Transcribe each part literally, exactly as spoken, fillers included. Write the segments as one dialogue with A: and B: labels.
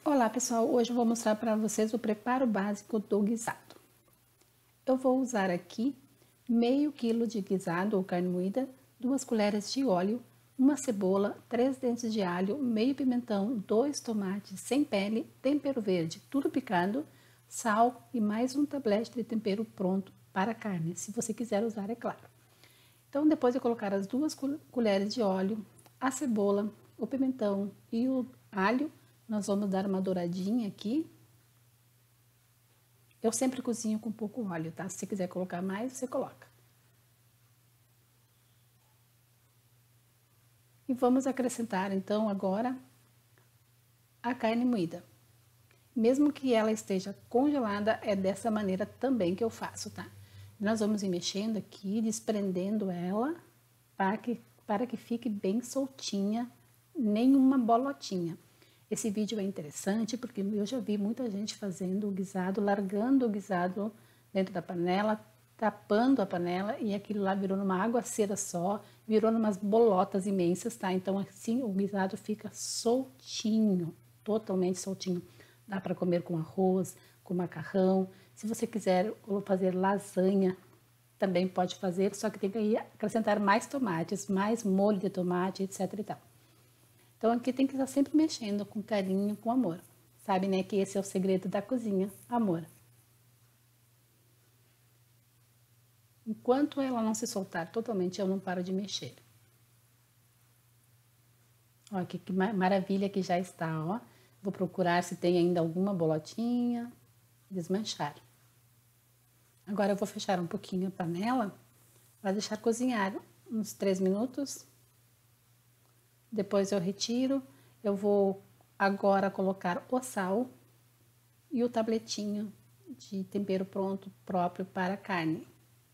A: Olá pessoal, hoje eu vou mostrar para vocês o preparo básico do guisado. Eu vou usar aqui meio quilo de guisado ou carne moída, duas colheres de óleo, uma cebola, três dentes de alho, meio pimentão, dois tomates sem pele, tempero verde, tudo picado, sal e mais um tablete de tempero pronto para a carne, se você quiser usar, é claro. Então, depois de colocar as duas colheres de óleo, a cebola, o pimentão e o alho, nós vamos dar uma douradinha aqui. Eu sempre cozinho com pouco óleo, tá? Se você quiser colocar mais, você coloca. E vamos acrescentar, então, agora a carne moída. Mesmo que ela esteja congelada, é dessa maneira também que eu faço, tá? Nós vamos ir mexendo aqui, desprendendo ela, para que, para que fique bem soltinha, nenhuma bolotinha. Esse vídeo é interessante porque eu já vi muita gente fazendo o guisado, largando o guisado dentro da panela, tapando a panela e aquilo lá virou numa aguaceira só, virou numas bolotas imensas, tá? Então assim o guisado fica soltinho, totalmente soltinho. Dá para comer com arroz, com macarrão. Se você quiser fazer lasanha, também pode fazer, só que tem que acrescentar mais tomates, mais molho de tomate, etc e tal. Então aqui tem que estar sempre mexendo com carinho, com amor. Sabe, né, que esse é o segredo da cozinha, amor. Enquanto ela não se soltar totalmente, eu não paro de mexer. Olha que, que maravilha que já está, ó. Vou procurar se tem ainda alguma bolotinha, desmanchar. Agora eu vou fechar um pouquinho a panela para deixar cozinhar uns três minutos. Depois eu retiro, eu vou agora colocar o sal e o tabletinho de tempero pronto próprio para a carne.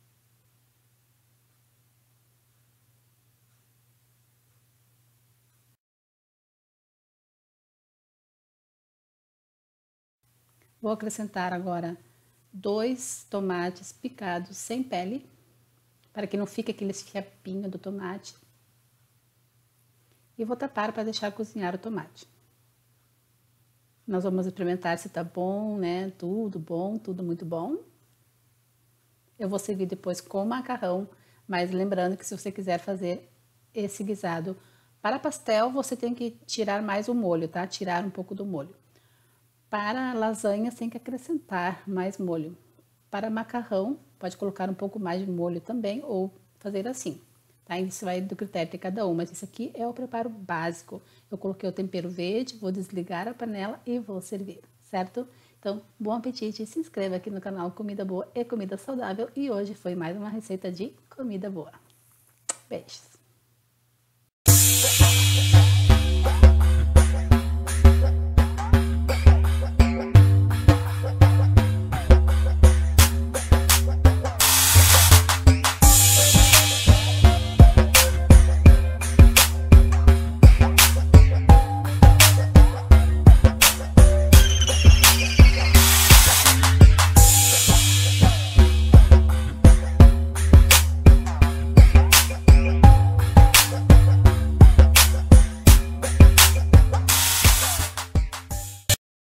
A: Vou acrescentar agora dois tomates picados sem pele, para que não fique aqueles fiapinhos do tomate. E vou tapar para deixar cozinhar o tomate. Nós vamos experimentar se tá bom, né? Tudo bom, tudo muito bom. Eu vou servir depois com macarrão, mas lembrando que se você quiser fazer esse guisado para pastel, você tem que tirar mais o molho, tá? Tirar um pouco do molho. Para lasanha, tem que acrescentar mais molho. Para macarrão, pode colocar um pouco mais de molho também, ou fazer assim. Tá? Isso vai do critério de cada um, mas isso aqui é o preparo básico. Eu coloquei o tempero verde, vou desligar a panela e vou servir, certo? Então, bom apetite, se inscreva aqui no canal Comida Boa e Comida Saudável. E hoje foi mais uma receita de comida boa. Beijos!